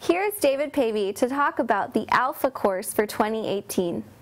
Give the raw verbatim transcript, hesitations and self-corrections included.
Here's David Pavey to talk about the Alpha course for twenty eighteen.